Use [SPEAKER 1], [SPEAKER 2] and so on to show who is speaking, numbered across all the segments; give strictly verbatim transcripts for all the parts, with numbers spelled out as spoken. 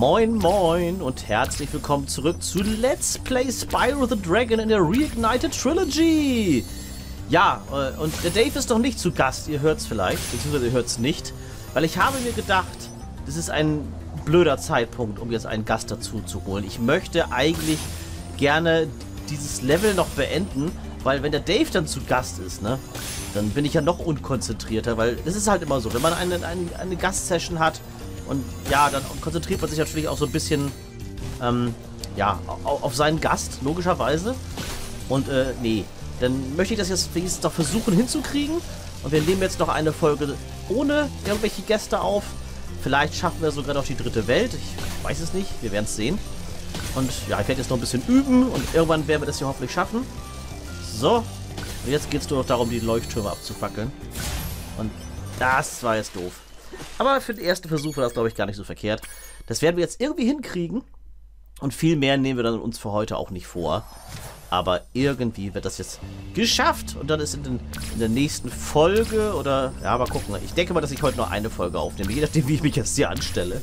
[SPEAKER 1] Moin moin und herzlich willkommen zurück zu Let's Play Spyro the Dragon in der Reignited Trilogy. Ja, und der Dave ist noch nicht zu Gast, ihr hört es vielleicht, beziehungsweise ihr hört es nicht, weil ich habe mir gedacht, das ist ein blöder Zeitpunkt, um jetzt einen Gast dazu zu holen. Ich möchte eigentlich gerne dieses Level noch beenden, weil wenn der Dave dann zu Gast ist, ne, dann bin ich ja noch unkonzentrierter, weil es ist halt immer so, wenn man eine, eine, eine Gastsession hat und ja, dann konzentriert man sich natürlich auch so ein bisschen ähm, ja, auf, auf seinen Gast, logischerweise. Und äh, nee, dann möchte ich das jetzt wenigstens noch versuchen hinzukriegen. Und wir nehmen jetzt noch eine Folge ohne irgendwelche Gäste auf. Vielleicht schaffen wir sogar noch die dritte Welt. Ich weiß es nicht, wir werden es sehen. Und ja, ich werde jetzt noch ein bisschen üben und irgendwann werden wir das hier hoffentlich schaffen. So, und jetzt geht es nur noch darum, die Leuchttürme abzufackeln. Und das war jetzt doof. Aber für den ersten Versuch war das, glaube ich, gar nicht so verkehrt. Das werden wir jetzt irgendwie hinkriegen. Und viel mehr nehmen wir dann uns für heute auch nicht vor. Aber irgendwie wird das jetzt geschafft. Und dann ist in, den, in der nächsten Folge oder... Ja, mal gucken. Ich denke mal, dass ich heute nur eine Folge aufnehme. Je nachdem, wie ich mich jetzt hier anstelle.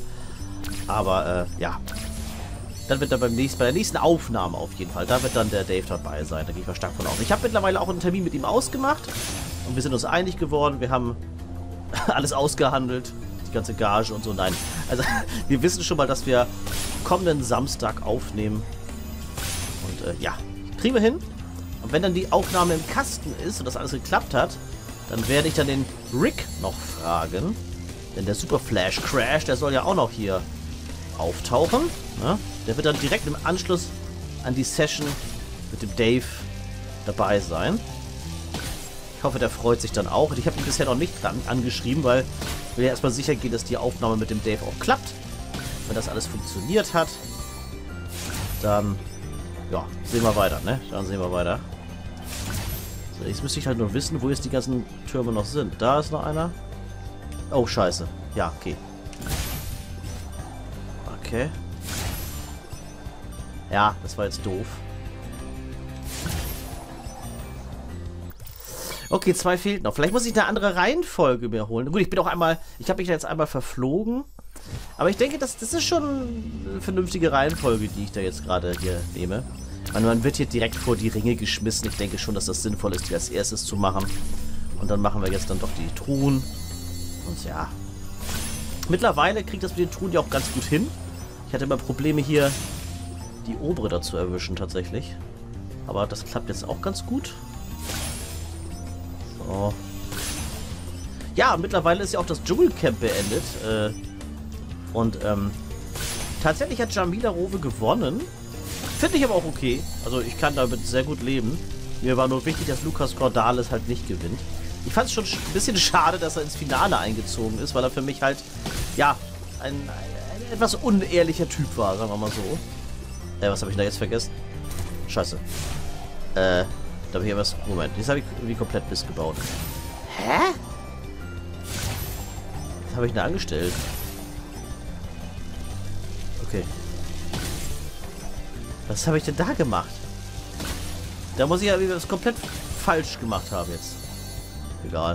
[SPEAKER 1] Aber, äh, ja. Dann wird dann beim nächsten, bei der nächsten Aufnahme auf jeden Fall, da wird dann der Dave dabei sein. Da gehe ich mal stark von aus. Ich habe mittlerweile auch einen Termin mit ihm ausgemacht. Und wir sind uns einig geworden. Wir haben alles ausgehandelt. Die ganze Gage und so. Nein. Also, wir wissen schon mal, dass wir kommenden Samstag aufnehmen. Und, äh, ja. Kriegen wir hin. Und wenn dann die Aufnahme im Kasten ist und das alles geklappt hat, dann werde ich dann den Rick noch fragen. Denn der Super Flash Crash, der soll ja auch noch hier auftauchen. Ne? Der wird dann direkt im Anschluss an die Session mit dem Dave dabei sein. Ich hoffe, der freut sich dann auch. Und ich habe ihn bisher noch nicht dann angeschrieben, weil ich will ja erstmal sicher gehen, dass die Aufnahme mit dem Dave auch klappt. Wenn das alles funktioniert hat, dann ja, sehen wir weiter, ne? Dann sehen wir weiter. So, jetzt müsste ich halt nur wissen, wo jetzt die ganzen Türme noch sind. Da ist noch einer. Oh, scheiße. Ja, okay. Okay. Ja, das war jetzt doof. Okay, zwei fehlten noch. Vielleicht muss ich eine andere Reihenfolge mir holen. Gut, ich bin auch einmal... Ich habe mich jetzt einmal verflogen. Aber ich denke, das, das ist schon eine vernünftige Reihenfolge, die ich da jetzt gerade hier nehme. Man, man wird hier direkt vor die Ringe geschmissen. Ich denke schon, dass das sinnvoll ist, die als erstes zu machen. Und dann machen wir jetzt dann doch die Truhen. Und ja. Mittlerweile kriegt das mit den Truhen ja auch ganz gut hin. Ich hatte immer Probleme hier, die obere dazu erwischen tatsächlich. Aber das klappt jetzt auch ganz gut. So. Ja, mittlerweile ist ja auch das Dschungelcamp beendet. Äh, und ähm, tatsächlich hat Jamila Rowe gewonnen. Finde ich aber auch okay. Also ich kann damit sehr gut leben. Mir war nur wichtig, dass Lucas Cordalis halt nicht gewinnt. Ich fand es schon ein bisschen schade, dass er ins Finale eingezogen ist, weil er für mich halt, ja, ein, ein, ein etwas unehrlicher Typ war, sagen wir mal so. Äh, was habe ich da jetzt vergessen? Scheiße. Äh, da habe ich ja was... Moment, jetzt habe ich irgendwie komplett Mist gebaut. Hä? Was habe ich denn angestellt? Okay. Was habe ich denn da gemacht? Da muss ich ja wieder das komplett falsch gemacht haben jetzt. Egal.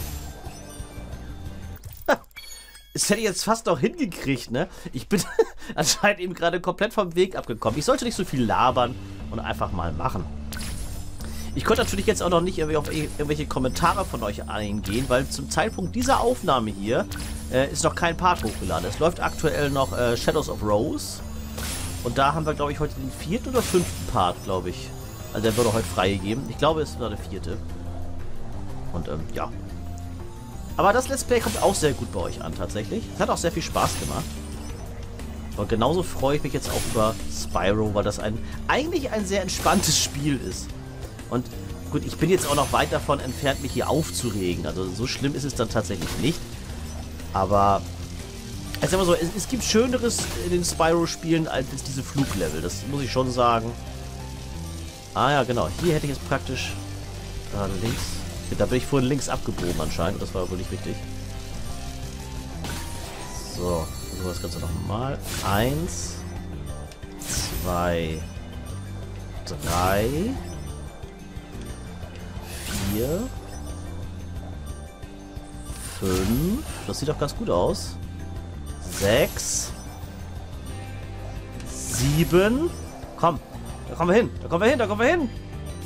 [SPEAKER 1] Das hätte ich jetzt fast noch hingekriegt, ne? Ich bin anscheinend eben gerade komplett vom Weg abgekommen. Ich sollte nicht so viel labern und einfach mal machen. Ich konnte natürlich jetzt auch noch nicht irgendwie auf irgendwelche Kommentare von euch eingehen, weil zum Zeitpunkt dieser Aufnahme hier äh, ist noch kein Part hochgeladen. Es läuft aktuell noch äh, Shadows of Rose. Und da haben wir, glaube ich, heute den vierten oder fünften Part, glaube ich. Also der wurde heute freigegeben. Ich glaube, es war der vierte. Und, ähm, ja. Aber das Let's Play kommt auch sehr gut bei euch an, tatsächlich. Es hat auch sehr viel Spaß gemacht. Und genauso freue ich mich jetzt auch über Spyro, weil das ein eigentlich ein sehr entspanntes Spiel ist. Und gut, ich bin jetzt auch noch weit davon entfernt, mich hier aufzuregen. Also so schlimm ist es dann tatsächlich nicht. Aber... Ich sag mal so, es, es gibt Schöneres in den Spyro-Spielen als diese Fluglevel. Das muss ich schon sagen. Ah ja, genau. Hier hätte ich jetzt praktisch... Gerade links. Da bin ich vorhin links abgebogen anscheinend. Das war wohl nicht richtig. So, versuchen wir das Ganze nochmal. Eins. Zwei. Drei. Vier. Fünf. Das sieht doch ganz gut aus. Sechs. Sieben. Komm, da kommen wir hin. Da kommen wir hin, da kommen wir hin.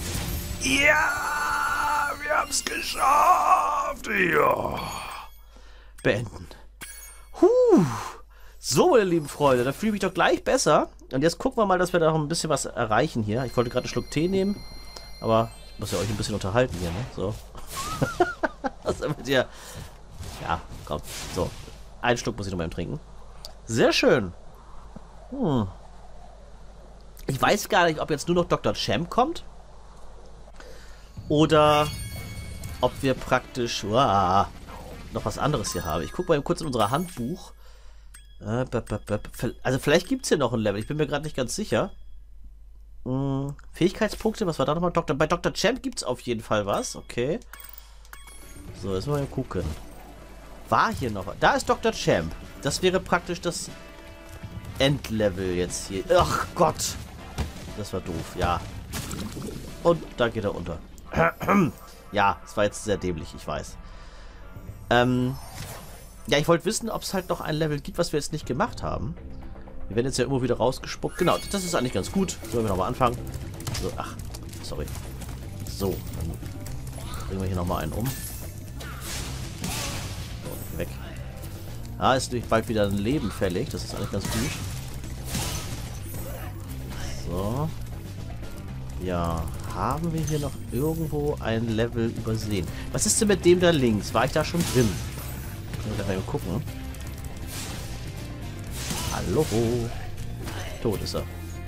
[SPEAKER 1] Ja, wir haben es geschafft. Ja. Beenden. Huh. So, meine lieben Freunde, da fühle ich mich doch gleich besser. Und jetzt gucken wir mal, dass wir da noch ein bisschen was erreichen hier. Ich wollte gerade einen Schluck Tee nehmen, aber ich muss ja euch ein bisschen unterhalten hier, ne? So. Was damit ihr... Ja, komm. So. Einen Schluck muss ich noch mal trinken. Sehr schön. Hm. Ich weiß gar nicht, ob jetzt nur noch Doktor Champ kommt. Oder ob wir praktisch wow, noch was anderes hier haben. Ich gucke mal kurz in unser Handbuch. Also vielleicht gibt es hier noch ein Level. Ich bin mir gerade nicht ganz sicher. Hm, Fähigkeitspunkte, was war da nochmal? Doktor, bei Doktor Champ gibt es auf jeden Fall was. Okay. So, jetzt mal gucken. War hier noch was? Da ist Doktor Champ. Das wäre praktisch das Endlevel jetzt hier. Ach Gott. Das war doof, ja. Und da geht er unter. Ja, es war jetzt sehr dämlich, ich weiß. Ähm... Ja, ich wollte wissen, ob es halt noch ein Level gibt, was wir jetzt nicht gemacht haben. Wir werden jetzt ja immer wieder rausgespuckt. Genau, das ist eigentlich ganz gut. Sollen wir nochmal anfangen? So, ach, sorry. So, dann bringen wir hier nochmal einen um. So, weg. Ah, ist natürlich bald wieder ein Leben fällig. Das ist eigentlich ganz gut. So. Ja, haben wir hier noch irgendwo ein Level übersehen? Was ist denn mit dem da links? War ich da schon drin? Mal gucken. Hallo. Tot ist er.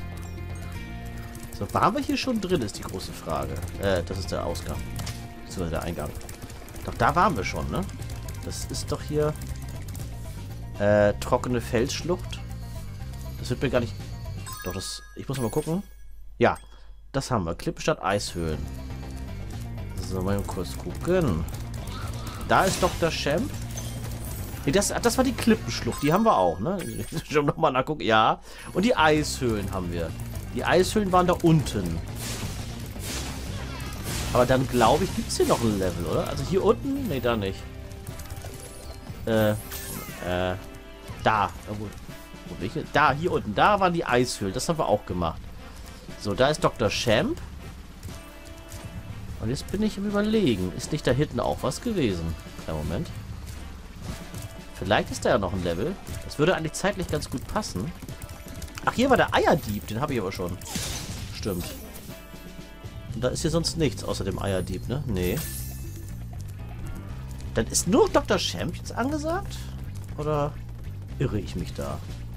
[SPEAKER 1] So, waren wir hier schon drin, ist die große Frage. Äh, das ist der Ausgang. Beziehungsweise der Eingang. Doch, da waren wir schon, ne? Das ist doch hier äh, trockene Felsschlucht. Das wird mir gar nicht... Doch, das... Ich muss mal gucken. Ja, das haben wir. Klippenstadt, Eishöhlen. So, mal kurz gucken. Da ist Doktor Champ. Nee, das, das war die Klippenschlucht. Die haben wir auch, ne? Schon nochmal nachgucken. Ja. Und die Eishöhlen haben wir. Die Eishöhlen waren da unten. Aber dann, glaube ich, gibt es hier noch ein Level, oder? Also hier unten? Nee, da nicht. Äh, äh, da. Wo, wo bin ich hier? Da, hier unten. Da waren die Eishöhlen. Das haben wir auch gemacht. So, da ist Doktor Champ. Und jetzt bin ich im Überlegen. Ist nicht da hinten auch was gewesen? Kleinen Moment. Vielleicht ist da ja noch ein Level. Das würde eigentlich zeitlich ganz gut passen. Ach, hier war der Eierdieb. Den habe ich aber schon. Stimmt. Und da ist hier sonst nichts außer dem Eierdieb, ne? Nee. Dann ist nur Doktor Champ jetzt angesagt? Oder irre ich mich da?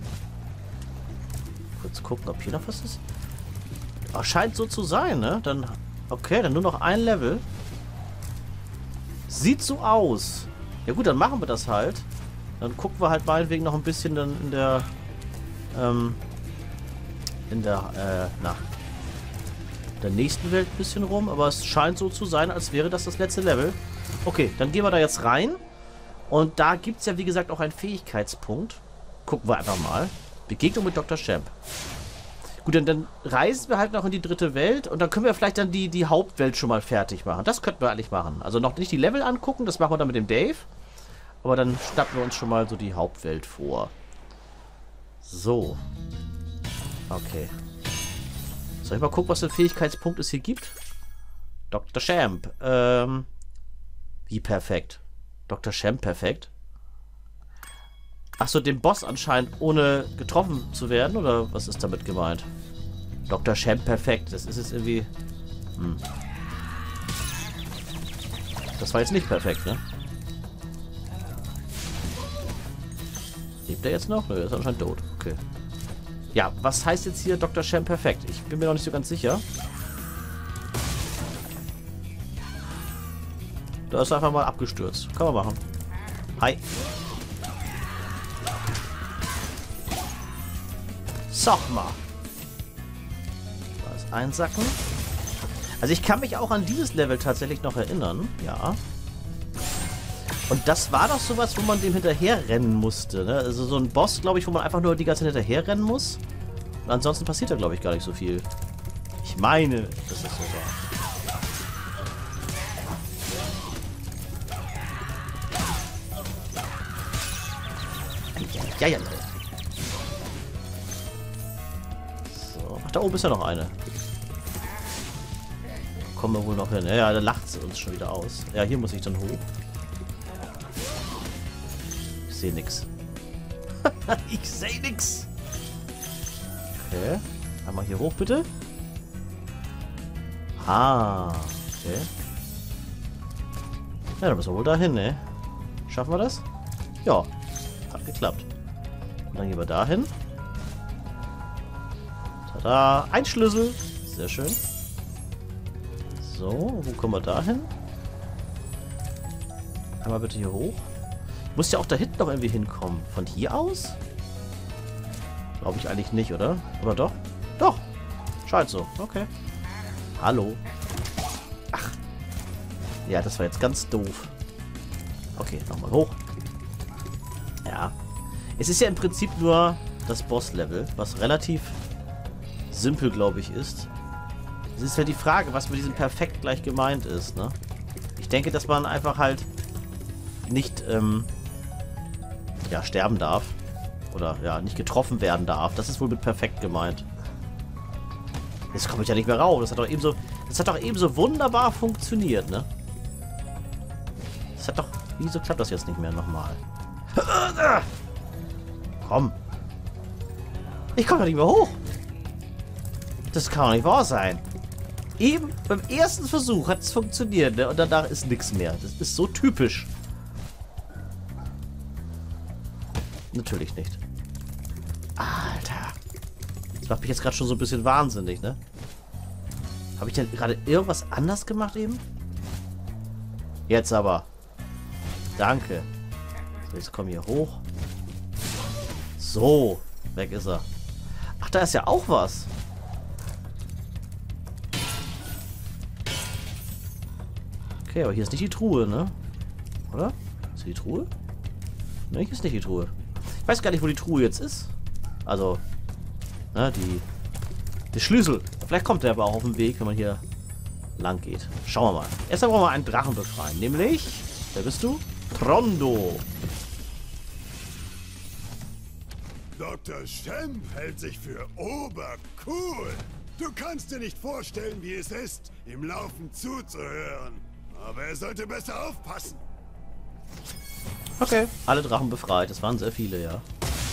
[SPEAKER 1] Kurz gucken, ob hier noch was ist. Ach, scheint so zu sein, ne? Dann... Okay, dann nur noch ein Level. Sieht so aus. Ja gut, dann machen wir das halt. Dann gucken wir halt meinetwegen noch ein bisschen dann in der, ähm, in der, äh, na, der nächsten Welt ein bisschen rum. Aber es scheint so zu sein, als wäre das das letzte Level. Okay, dann gehen wir da jetzt rein. Und da gibt es ja, wie gesagt, auch einen Fähigkeitspunkt. Gucken wir einfach mal. Begegnung mit Doktor Champ. Gut, dann, dann reisen wir halt noch in die dritte Welt. Und dann können wir vielleicht dann die, die Hauptwelt schon mal fertig machen. Das könnten wir eigentlich machen. Also noch nicht die Level angucken, das machen wir dann mit dem Dave. Aber dann schnappen wir uns schon mal so die Hauptwelt vor. So. Okay. Soll ich mal gucken, was für Fähigkeitspunkt es hier gibt? Doktor Champ. Ähm. Wie perfekt? Doktor Champ perfekt? Achso, den Boss anscheinend ohne getroffen zu werden? Oder was ist damit gemeint? Doktor Champ perfekt. Das ist jetzt irgendwie... Hm. Das war jetzt nicht perfekt, ne? Lebt er jetzt noch? Nö, er ist anscheinend tot. Okay. Ja, was heißt jetzt hier Doktor Champ perfekt? Ich bin mir noch nicht so ganz sicher. Da ist er einfach mal abgestürzt. Kann man machen. Hi. Sag mal. Da ist einsacken. Also ich kann mich auch an dieses Level tatsächlich noch erinnern. Ja. Und das war doch sowas, wo man dem hinterher rennen musste. Ne? Also so ein Boss, glaube ich, wo man einfach nur die ganze Zeit hinterher rennen muss. Und ansonsten passiert da, glaube ich, gar nicht so viel. Ich meine, dass das so war. Ja, ja, ja. da oben ist ja noch eine. Kommen wir wohl noch hin. Ja, ja, da lacht sie uns schon wieder aus. Ja, hier muss ich dann hoch. Ich sehe nix. Ich sehe nix. Okay. Einmal hier hoch, bitte. Ah, okay. Ja, dann müssen wir wohl dahin, ne? Schaffen wir das? Ja, hat geklappt. Und dann gehen wir dahin. Tada, ein Schlüssel. Sehr schön. So, wo kommen wir dahin? Einmal bitte hier hoch. Muss ja auch da hinten noch irgendwie hinkommen. Von hier aus? Glaube ich eigentlich nicht, oder? Oder doch? Doch. Scheint so. Okay. Hallo. Ach. Ja, das war jetzt ganz doof. Okay, nochmal hoch. Ja. Es ist ja im Prinzip nur das Boss-Level, was relativ simpel, glaube ich, ist. Es ist ja die Frage, was mit diesem Perfekt gleich gemeint ist, ne? Ich denke, dass man einfach halt nicht, ähm, ja, sterben darf. Oder, ja, nicht getroffen werden darf. Das ist wohl mit perfekt gemeint. Jetzt komme ich ja nicht mehr raus. Das hat doch eben so, das hat doch eben so wunderbar funktioniert, ne? Das hat doch, wieso klappt das jetzt nicht mehr nochmal? Komm. Ich komme doch nicht mehr hoch. Das kann doch nicht wahr sein. Eben beim ersten Versuch hat es funktioniert, ne? Und danach ist nichts mehr. Das ist so typisch. Natürlich nicht. Alter. Das macht mich jetzt gerade schon so ein bisschen wahnsinnig, ne? Habe ich denn gerade irgendwas anders gemacht eben? Jetzt aber. Danke. So, jetzt komm hier hoch. So. Weg ist er. Ach, da ist ja auch was. Okay, aber hier ist nicht die Truhe, ne? Oder? Ist hier die Truhe? Ne, hier ist nicht die Truhe. Ich weiß gar nicht, wo die Truhe jetzt ist. Also, ne, die... Der Schlüssel. Vielleicht kommt der aber auch auf den Weg, wenn man hier lang geht. Schauen wir mal. Erstmal brauchen wir einen Drachen befreien. Nämlich... Wer bist du? Trondo.
[SPEAKER 2] Doktor Shemp hält sich für obercool. Du kannst dir nicht vorstellen, wie es ist, ihm laufend zuzuhören. Aber er sollte besser aufpassen.
[SPEAKER 1] Okay, alle Drachen befreit. Das waren sehr viele, ja.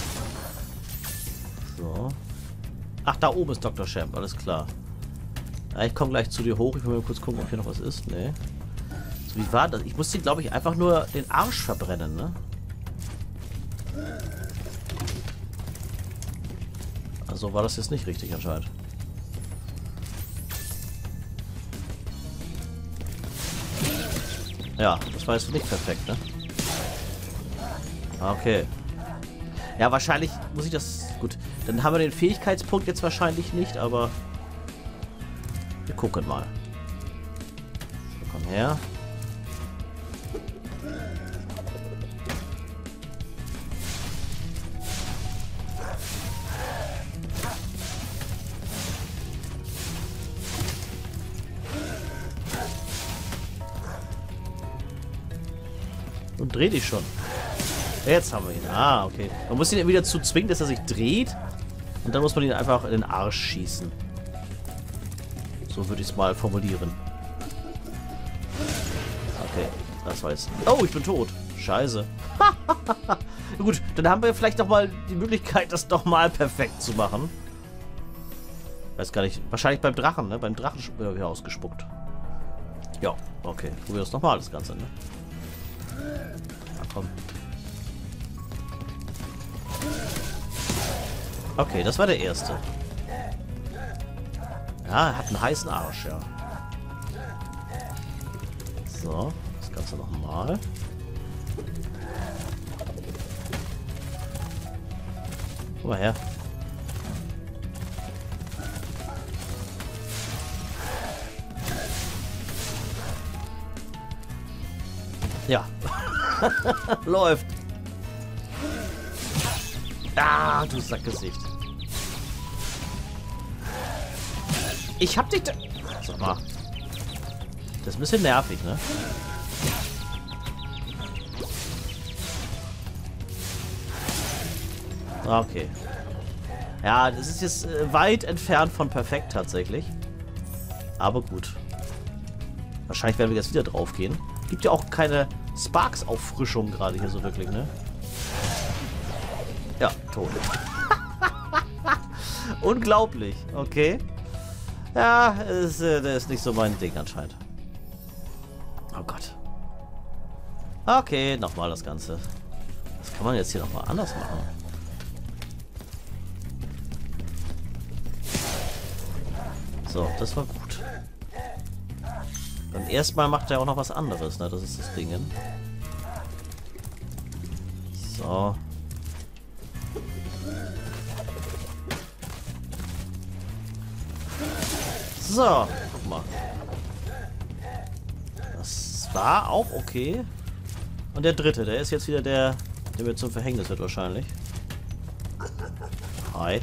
[SPEAKER 1] So. Ach, da oben ist Doktor Shemp, alles klar. Ja, ich komme gleich zu dir hoch. Ich will mal kurz gucken, ob hier noch was ist. Nee. So, wie war das? Ich musste, glaube ich, einfach nur den Arsch verbrennen, ne? Also war das jetzt nicht richtig anscheinend. Ja, das war jetzt nicht perfekt, ne? Okay. Ja, wahrscheinlich muss ich das... Gut, dann haben wir den Fähigkeitspunkt jetzt wahrscheinlich nicht, aber... Wir gucken mal. So, komm her. Und dreh dich schon. Jetzt haben wir ihn. Ah, okay. Man muss ihn wieder zu zwingen, dass er sich dreht. Und dann muss man ihn einfach in den Arsch schießen. So würde ich es mal formulieren. Okay, das war jetzt... Oh, ich bin tot. Scheiße. Gut, dann haben wir vielleicht noch mal die Möglichkeit, das doch mal perfekt zu machen. Weiß gar nicht. Wahrscheinlich beim Drachen, ne? Beim Drachen wird er ausgespuckt. Ja, okay. Probieren wir das nochmal, das Ganze, ne? Na komm. Okay, das war der erste. Ja, er hat einen heißen Arsch, ja. So, das Ganze nochmal. Komm mal her. Ja. Läuft. Ah, du Sackgesicht. Ich hab dich da... Sag mal. Das ist ein bisschen nervig, ne? Okay. Ja, das ist jetzt äh, weit entfernt von perfekt tatsächlich. Aber gut. Wahrscheinlich werden wir jetzt wieder drauf gehen. Gibt ja auch keine Sparks-Auffrischung gerade hier so wirklich, ne? Ja, tot. Unglaublich, okay. Ja, ist, äh, das ist nicht so mein Ding anscheinend. Oh Gott. Okay, nochmal das Ganze. Was kann man jetzt hier nochmal anders machen? So, das war gut. Beim ersten Mal macht er auch noch was anderes, ne? Das ist das Ding. So. So, guck mal. Das war auch okay. Und der dritte, der ist jetzt wieder der, der mir zum Verhängnis wird wahrscheinlich. Hi.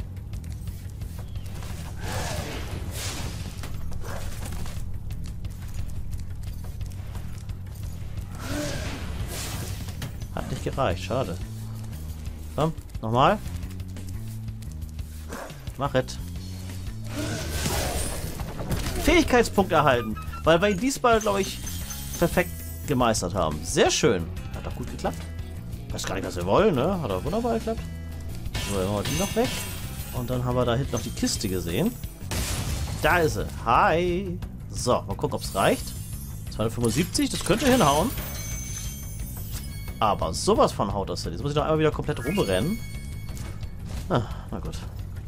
[SPEAKER 1] Hat nicht gereicht, schade. Komm, nochmal. Mach es. Fähigkeitspunkt erhalten, weil wir ihn diesmal, glaube ich, perfekt gemeistert haben. Sehr schön. Hat doch gut geklappt. Weiß gar nicht, was wir wollen, ne? Hat doch wunderbar geklappt. So, dann haben wir die noch weg. Und dann haben wir da hinten noch die Kiste gesehen. Da ist sie. Hi. So, mal gucken, ob es reicht. zweihundertfünfundsiebzig, das könnte hinhauen. Aber sowas von haut das hin. Jetzt muss ich doch einmal wieder komplett rumrennen. Ah, na gut.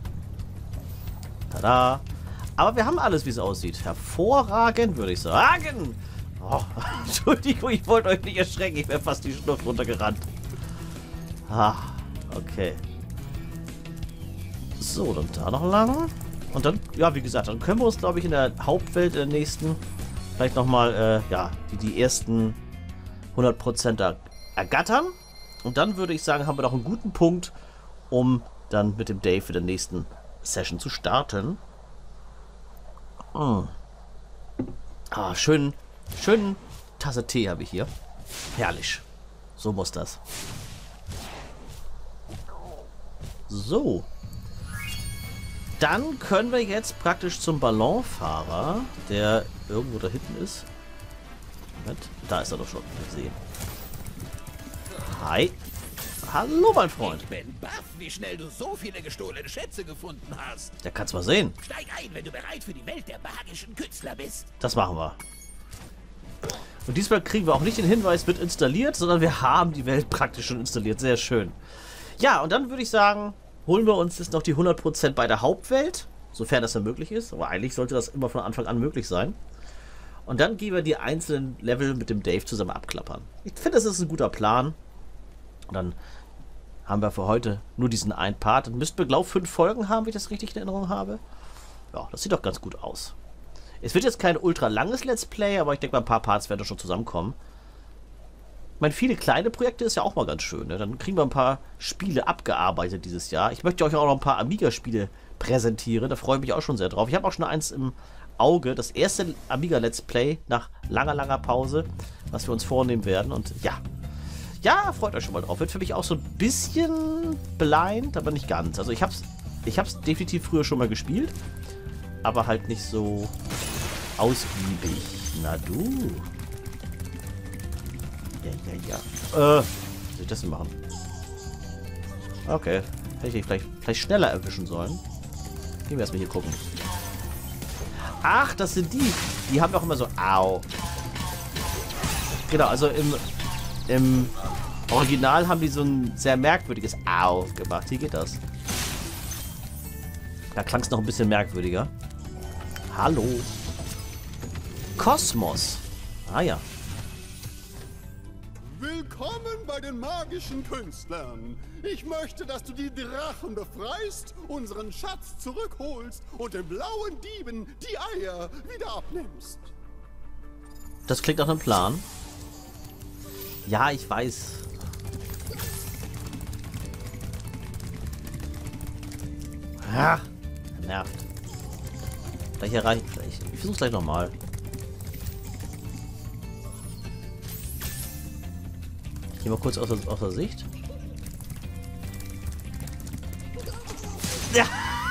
[SPEAKER 1] Tada. Aber wir haben alles, wie es aussieht. Hervorragend, würde ich sagen. Oh, Entschuldigung, ich wollte euch nicht erschrecken. Ich wäre fast die Schlucht runtergerannt. Ah, okay. So, dann da noch lang. Und dann, ja, wie gesagt, dann können wir uns, glaube ich, in der Hauptwelt in der nächsten vielleicht nochmal, äh, ja, die, die ersten hundert Prozent er ergattern. Und dann würde ich sagen, haben wir noch einen guten Punkt, um dann mit dem Dave in der nächsten Session zu starten. Mm. Ah, schön, schön Tasse Tee habe ich hier. Herrlich. So muss das. So. Dann können wir jetzt praktisch zum Ballonfahrer, der irgendwo da hinten ist. Moment, da ist er doch schon. Ich sehe. Hi. Hallo, mein Freund.
[SPEAKER 3] Ich bin baff, wie schnell du so viele gestohlene Schätze gefunden hast.
[SPEAKER 1] Der kann's mal sehen.
[SPEAKER 3] Steig ein, wenn du bereit für die Welt der magischen Künstler bist.
[SPEAKER 1] Das machen wir. Und diesmal kriegen wir auch nicht den Hinweis, wird installiert, sondern wir haben die Welt praktisch schon installiert. Sehr schön. Ja, und dann würde ich sagen, holen wir uns jetzt noch die hundert Prozent bei der Hauptwelt, sofern das dann möglich ist. Aber eigentlich sollte das immer von Anfang an möglich sein. Und dann gehen wir die einzelnen Level mit dem Dave zusammen abklappern. Ich finde, das ist ein guter Plan. Und dann haben wir für heute nur diesen einen Part. Dann müssten wir, glaube ich, fünf Folgen haben, wenn ich das richtig in Erinnerung habe. Ja, das sieht doch ganz gut aus. Es wird jetzt kein ultra langes Let's Play, aber ich denke mal, ein paar Parts werden doch schon zusammenkommen. Ich meine, viele kleine Projekte ist ja auch mal ganz schön. Ne? Dann kriegen wir ein paar Spiele abgearbeitet dieses Jahr. Ich möchte euch auch noch ein paar Amiga-Spiele präsentieren. Da freue ich mich auch schon sehr drauf. Ich habe auch schon eins im Auge. Das erste Amiga-Let's Play nach langer, langer Pause, was wir uns vornehmen werden. Und ja, ja, freut euch schon mal drauf. Wird für mich auch so ein bisschen blind, aber nicht ganz. Also ich habe es ich hab's definitiv früher schon mal gespielt, aber halt nicht so ausgiebig. Na du. Ja, ja, ja. Äh, was soll ich das denn machen? Okay. Hätte ich vielleicht, vielleicht schneller erwischen sollen. Gehen wir erstmal hier gucken. Ach, das sind die. Die haben auch immer so... Au. Genau, also im... Im Original haben die so ein sehr merkwürdiges Au gemacht. Hier geht das. Da klang es noch ein bisschen merkwürdiger. Hallo. Kosmos. Ah ja.
[SPEAKER 2] Willkommen bei den magischen Künstlern. Ich möchte, dass du die Drachen befreist, unseren Schatz zurückholst und den blauen Dieben die Eier wieder abnimmst.
[SPEAKER 1] Das klingt nach einem Plan. Ja, ich weiß. Ja, nervt. Gleich erreicht. Ich, ich versuch's gleich nochmal. Ich gehe mal kurz aus, aus der Sicht. Ja.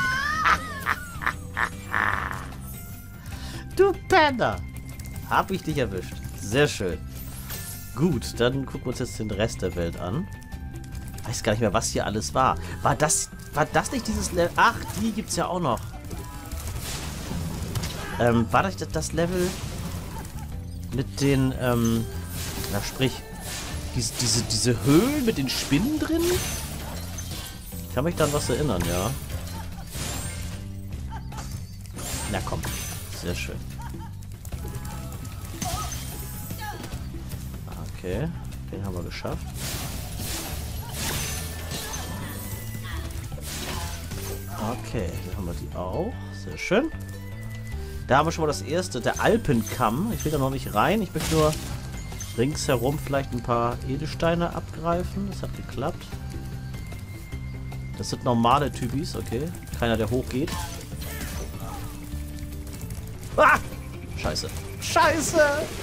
[SPEAKER 1] Du Penner. Hab ich dich erwischt. Sehr schön. Gut, dann gucken wir uns jetzt den Rest der Welt an. Weiß gar nicht mehr, was hier alles war. War das, war das nicht dieses Level? Ach, die gibt's ja auch noch. Ähm, war das das Level mit den, ähm, na sprich, diese, diese, diese Höhlen mit den Spinnen drin? Ich kann mich da an was erinnern, ja. Na komm, sehr schön. Okay, den haben wir geschafft. Okay, hier haben wir die auch. Sehr schön. Da haben wir schon mal das erste, der Alpenkamm. Ich will da noch nicht rein. Ich möchte nur ringsherum vielleicht ein paar Edelsteine abgreifen. Das hat geklappt. Das sind normale Typis, okay. Keiner, der hochgeht. Ah! Scheiße. Scheiße!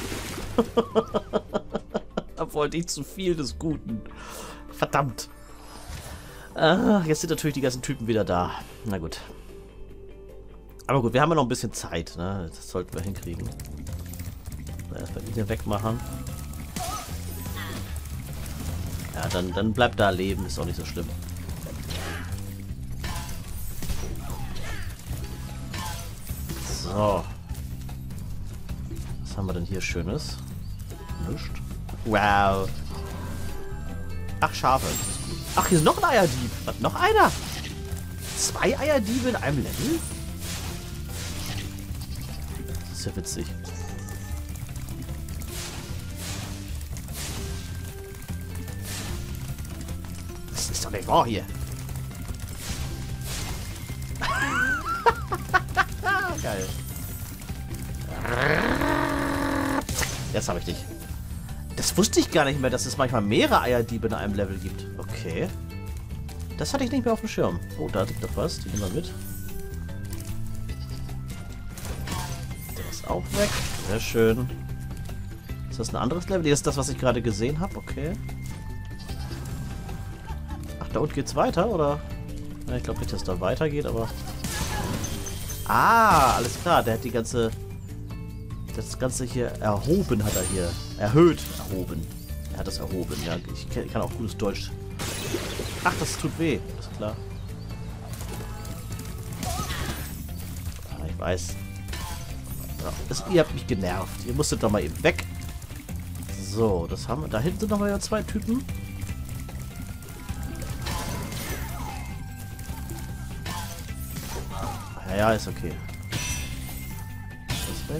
[SPEAKER 1] Da wollte ich zu viel des Guten. Verdammt. Ah, jetzt sind natürlich die ganzen Typen wieder da. Na gut. Aber gut, wir haben ja noch ein bisschen Zeit, ne? Das sollten wir hinkriegen. Erstmal ihn hier wegmachen. Ja, dann, dann bleibt da leben, ist auch nicht so schlimm. So. Was haben wir denn hier Schönes? Nichts. Wow. Ach, Schafe. Ach, hier ist noch ein Eierdieb. Was, noch einer? Zwei Eierdiebe in einem Level? Das ist ja witzig. Das ist doch nicht wahr hier. Geil. Jetzt habe ich dich. Das wusste ich gar nicht mehr, dass es manchmal mehrere Eierdiebe in einem Level gibt. Okay. Das hatte ich nicht mehr auf dem Schirm. Oh, da liegt doch was. Die nehmen wir mit. Der ist auch weg. Sehr schön. Ist das ein anderes Level? Das ist das, was ich gerade gesehen habe. Okay. Ach, da unten geht's weiter, oder? Ja, ich glaube nicht, dass es da weitergeht, aber... Ah, alles klar. Der hat die ganze... Das Ganze hier erhoben hat er hier. Erhöht. Erhoben. Er hat das erhoben, ja. Ich kann auch gutes Deutsch. Ach, das tut weh. Ist klar. Ah, ich weiß. Ja, das, ihr habt mich genervt. Ihr musstet doch mal eben weg. So, das haben wir. Da hinten sind noch mal zwei Typen. Ja, ja, ist okay. Ist weg.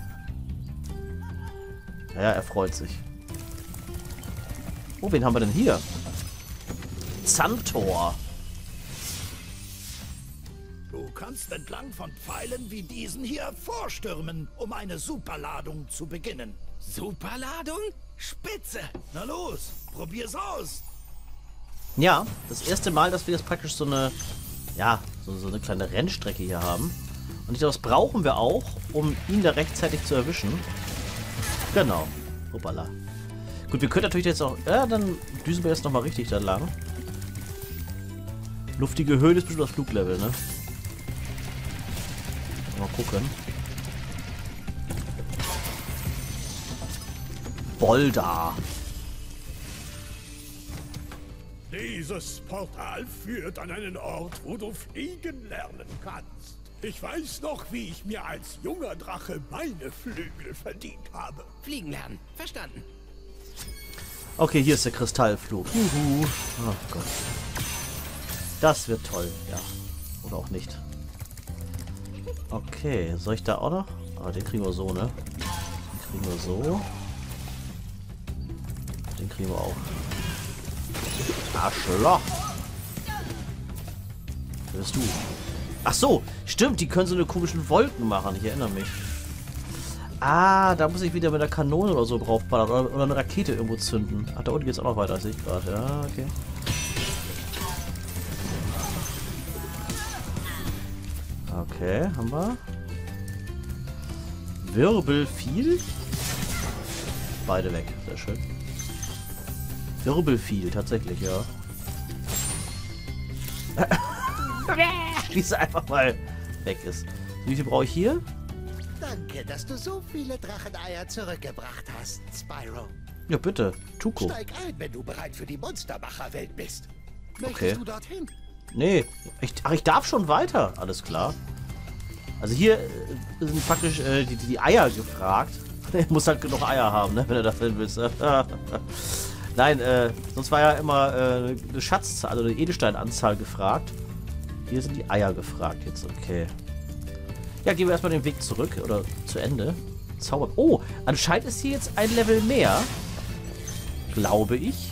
[SPEAKER 1] Ja, ja, er freut sich. Oh, wen haben wir denn hier? Zantor.
[SPEAKER 3] Du kannst entlang von Pfeilen wie diesen hier vorstürmen, um eine Superladung zu beginnen. Superladung? Spitze! Na los, probier's aus!
[SPEAKER 1] Ja, das erste Mal, dass wir jetzt praktisch so eine, ja, so, so eine kleine Rennstrecke hier haben. Und ich glaube, das brauchen wir auch, um ihn da rechtzeitig zu erwischen. Genau. Hoppala. Gut, wir können natürlich jetzt auch... Ja, dann düsen wir jetzt nochmal richtig da lang. Luftige Höhe ist bestimmt das Fluglevel, ne? Mal gucken. Boulder.
[SPEAKER 2] Dieses Portal führt an einen Ort, wo du fliegen lernen kannst. Ich weiß noch, wie ich mir als junger Drache meine Flügel verdient habe.
[SPEAKER 3] Fliegen lernen. Verstanden.
[SPEAKER 1] Okay, hier ist der Kristallflug. Juhu. Oh Gott. Das wird toll, ja. Oder auch nicht. Okay, soll ich da auch noch? Ah, den kriegen wir so, ne? Den kriegen wir so. Den kriegen wir auch. Arschloch! Wer bist du? Ach so, stimmt, die können so eine komischen Wolken machen. Ich erinnere mich. Ah, da muss ich wieder mit der Kanone oder so draufballern. Oder, oder eine Rakete irgendwo zünden. Ach, da unten geht's auch noch weiter, sehe ich gerade. Ja, okay. Okay, haben wir. Wirbelfiel. Beide weg, sehr schön. Wirbelfiel, tatsächlich, ja. Wie sie einfach mal weg ist. Wie viel brauche ich hier?
[SPEAKER 4] Danke, dass du so viele Dracheneier zurückgebracht hast, Spyro.
[SPEAKER 1] Ja, bitte. Tuko.
[SPEAKER 4] Steig ein, wenn du bereit für die Monstermacherwelt bist. Möchtest
[SPEAKER 1] Okay.
[SPEAKER 4] du dorthin?
[SPEAKER 1] Nee. Ich, ach, ich darf schon weiter. Alles klar. Also hier äh, sind praktisch äh, die, die Eier gefragt. Er muss halt genug Eier haben, ne, wenn er da drin willst. Nein, äh, sonst war ja immer äh, eine Schatzzahl, also eine Edelsteinanzahl gefragt. Hier sind die Eier gefragt jetzt, okay. Ja, gehen wir erstmal den Weg zurück oder zu Ende. Zauber. Oh, anscheinend ist hier jetzt ein Level mehr. Glaube ich.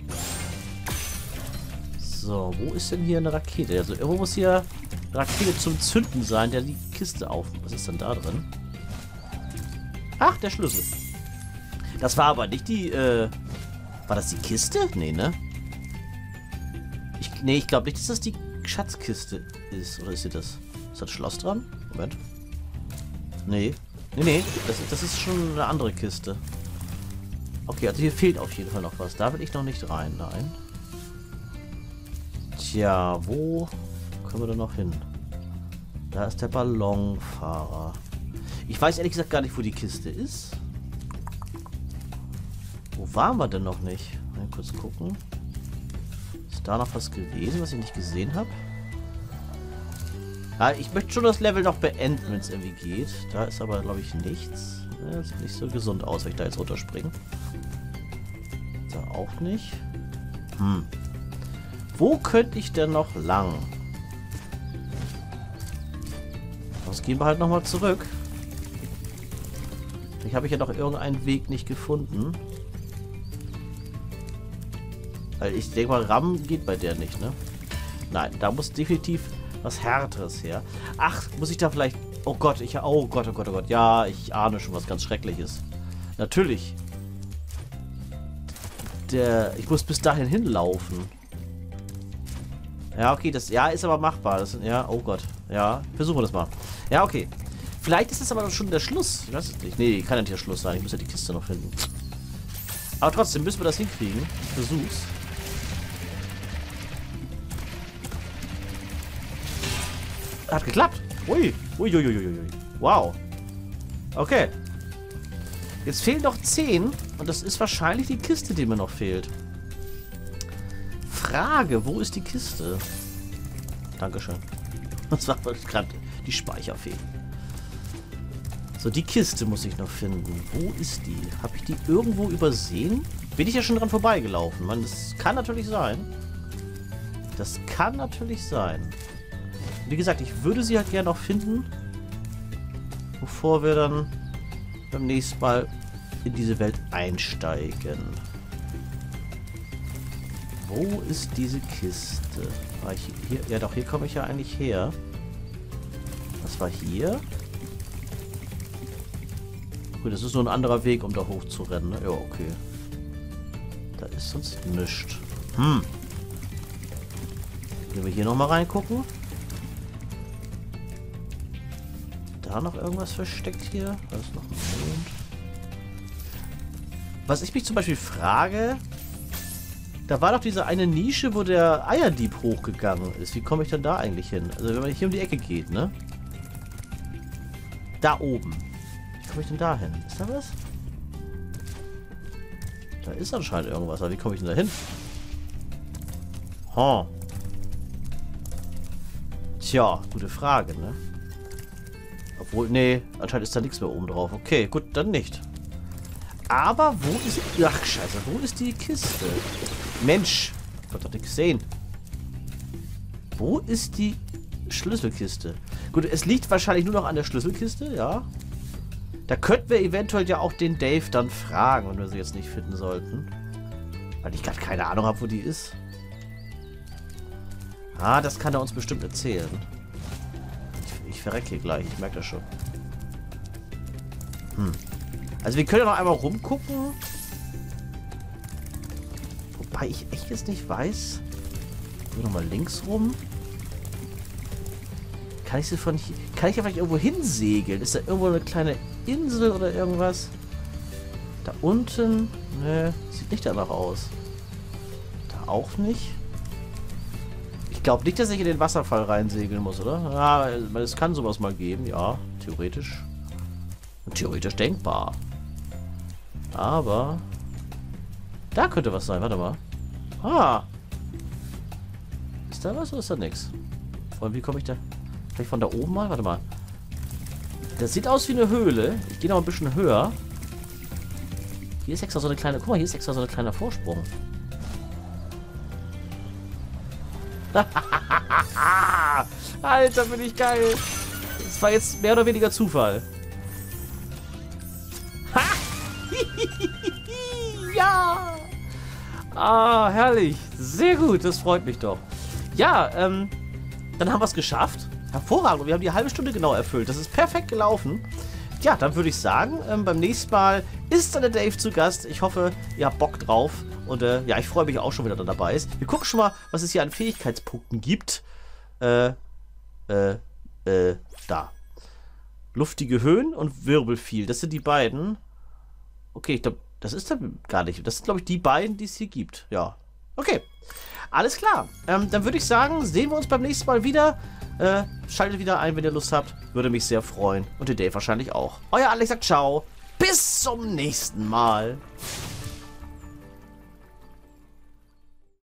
[SPEAKER 1] So, wo ist denn hier eine Rakete? Also irgendwo muss hier eine Rakete zum Zünden sein, der die Kiste auf. Was ist denn da drin? Ach, der Schlüssel. Das war aber nicht die, äh... War das die Kiste? Nee, ne? Ich, nee, ich glaube nicht, dass das die Schatzkiste ist. Oder ist sie das? Ist das Schloss dran? Moment. Nee. Nee, nee. Das, das ist schon eine andere Kiste. Okay, also hier fehlt auf jeden Fall noch was. Da will ich noch nicht rein. Nein. Tja, wo können wir denn noch hin? Da ist der Ballonfahrer. Ich weiß ehrlich gesagt gar nicht, wo die Kiste ist. Wo waren wir denn noch nicht? Mal kurz gucken. Ist da noch was gewesen, was ich nicht gesehen habe? Ja, ich möchte schon das Level noch beenden, wenn es irgendwie geht. Da ist aber, glaube ich, nichts. Ja, sieht nicht so gesund aus, wenn ich da jetzt runterspringe. Da auch nicht. Hm. Wo könnte ich denn noch lang? Sonst gehen wir halt nochmal zurück. Vielleicht habe ich ja noch irgendeinen Weg nicht gefunden. Weil ich denke mal, Ram geht bei der nicht, ne? Nein, da muss definitiv was Härteres her. Ach, muss ich da vielleicht... Oh Gott, ich... Oh Gott, oh Gott, oh Gott. Ja, ich ahne schon was ganz Schreckliches. Natürlich. Der... Ich muss bis dahin hinlaufen. Ja, okay, das... Ja, ist aber machbar. Das, ja, oh Gott. Ja, versuchen wir das mal. Ja, okay. Vielleicht ist das aber schon der Schluss. Ich weiß es nicht. Nee, kann ja nicht der Schluss sein. Ich muss ja die Kiste noch finden. Aber trotzdem müssen wir das hinkriegen. Ich versuch's. Hat geklappt. Ui. Ui, ui, ui, ui, ui. Wow. Okay. Jetzt fehlen noch zehn. Und das ist wahrscheinlich die Kiste, die mir noch fehlt. Frage, wo ist die Kiste? Dankeschön. Das war gerade die Speicherfee. So, die Kiste muss ich noch finden. Wo ist die? Habe ich die irgendwo übersehen? Bin ich ja schon dran vorbeigelaufen. Man, das kann natürlich sein. Das kann natürlich sein. Wie gesagt, ich würde sie halt gerne noch finden, bevor wir dann beim nächsten Mal in diese Welt einsteigen. Wo ist diese Kiste? War ich hier? Ja doch, hier komme ich ja eigentlich her. Was war hier? Gut, das ist nur ein anderer Weg, um da hoch zu rennen. Ne? Ja, okay. Da ist sonst nichts. Hm. Gehen wir hier nochmal reingucken. Da noch irgendwas versteckt hier? Da ist noch ein Mond. Was ich mich zum Beispiel frage, da war doch diese eine Nische, wo der Eierdieb hochgegangen ist. Wie komme ich denn da eigentlich hin? Also wenn man hier um die Ecke geht, ne? Da oben. Wie komme ich denn da hin? Ist da was? Da ist anscheinend irgendwas, aber wie komme ich denn da hin? Huh. Tja, gute Frage, ne? Obwohl, nee, anscheinend ist da nichts mehr oben drauf. Okay, gut, dann nicht. Aber wo ist... Ach, scheiße, wo ist die Kiste? Mensch, ich hab doch nicht gesehen. Wo ist die Schlüsselkiste? Gut, es liegt wahrscheinlich nur noch an der Schlüsselkiste, ja. Da könnten wir eventuell ja auch den Dave dann fragen, wenn wir sie jetzt nicht finden sollten. Weil ich gerade keine Ahnung habe, wo die ist. Ah, das kann er uns bestimmt erzählen. Ich, ich verrecke hier gleich, ich merke das schon. Hm. Also wir können ja noch einmal rumgucken. Wobei ich echt jetzt nicht weiß. Gehen wir nochmal links rum. Kann ich sie von hier... Kann ich ja vielleicht irgendwo hinsegeln? Ist da irgendwo eine kleine Insel oder irgendwas? Da unten? Ne, sieht nicht danach aus. Da auch nicht. Ich Ich glaube nicht, dass ich in den Wasserfall reinsegeln muss, oder? Ja, es kann sowas mal geben, ja. Theoretisch. Theoretisch denkbar. Aber... Da könnte was sein, warte mal. Ah! Ist da was oder ist da nichts? Vor allem, wie komme ich da... Vielleicht von da oben mal? Warte mal. Das sieht aus wie eine Höhle. Ich gehe noch ein bisschen höher. Hier ist extra so eine kleine... Guck mal, hier ist extra so ein kleiner Vorsprung. Alter, bin ich geil. Das war jetzt mehr oder weniger Zufall. Ha! Ja! Ah, herrlich. Sehr gut, das freut mich doch. Ja, ähm, dann haben wir es geschafft. Hervorragend. Wir haben die halbe Stunde genau erfüllt. Das ist perfekt gelaufen. Ja, dann würde ich sagen, ähm, beim nächsten Mal ist dann der Dave zu Gast. Ich hoffe, ihr habt Bock drauf. Und äh, ja, ich freue mich auch schon wieder, dass er dabei ist. Wir gucken schon mal, was es hier an Fähigkeitspunkten gibt. Äh, äh, äh, da. Luftige Höhen und Wirbelviel. Das sind die beiden. Okay, ich glaube, das ist dann gar nicht. Das sind, glaube ich, die beiden, die es hier gibt. Ja. Okay. Alles klar. Ähm, dann würde ich sagen, sehen wir uns beim nächsten Mal wieder. Äh, schaltet wieder ein, wenn ihr Lust habt. Würde mich sehr freuen. Und der Dave wahrscheinlich auch. Euer Alex sagt ciao. Bis zum nächsten Mal.